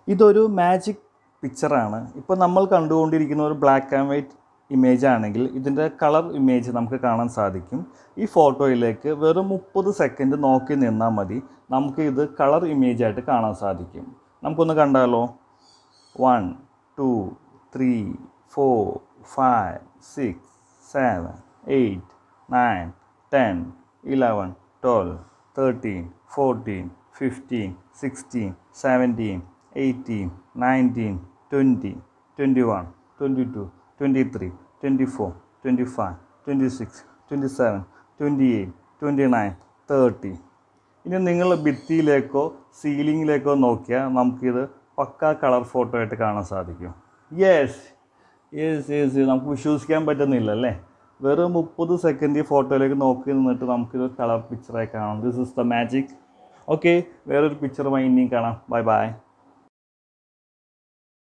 ഇതൊരു മാജിക് പിക്ചറാണ്. ഇപ്പോൾ നമ്മൾ കണ്ടുകൊണ്ടിരിക്കുന്ന ഒരു ബ്ലാക്ക് ആൻഡ് വൈറ്റ് ഇമേജ് ആണെങ്കിൽ ഇതിൻ്റെ കളർ ഇമേജ് നമുക്ക് കാണാൻ സാധിക്കും. ഈ ഫോട്ടോയിലേക്ക് വെറും 30 സെക്കൻഡ് നോക്കി നിന്നാൽ മതി, നമുക്ക് ഇത് കളർ ഇമേജ് ആയിട്ട് കാണാൻ സാധിക്കും. നമുക്കൊന്ന് കണ്ടാലോ. 1 2 3 4 5 6 7 8 9 10 11 12 13 14 15 16 17 18 19 20 21 22 23 24 25 26 27 28 29 30. ഇനി നിങ്ങൾ ഭിത്തിയിലേക്കോ സീലിങ്ങിലേക്കോ നോക്കിയാൽ നമുക്കിത് പക്കാ കളർ ഫോട്ടോ ആയിട്ട് കാണാൻ സാധിക്കും. യെസ് നമുക്ക് വിശ്വസിക്കാൻ പറ്റുന്നില്ല അല്ലേ. വെറും 30 സെക്കൻഡ് ഈ ഫോട്ടോയിലേക്ക് നോക്കി നിന്നിട്ട് നമുക്കിത് കളർ പിക്ചറായി കാണാം. This is the magic. Okay, വേറൊരു പിക്ചറുമായി ഇനിയും കാണാം. Bye by.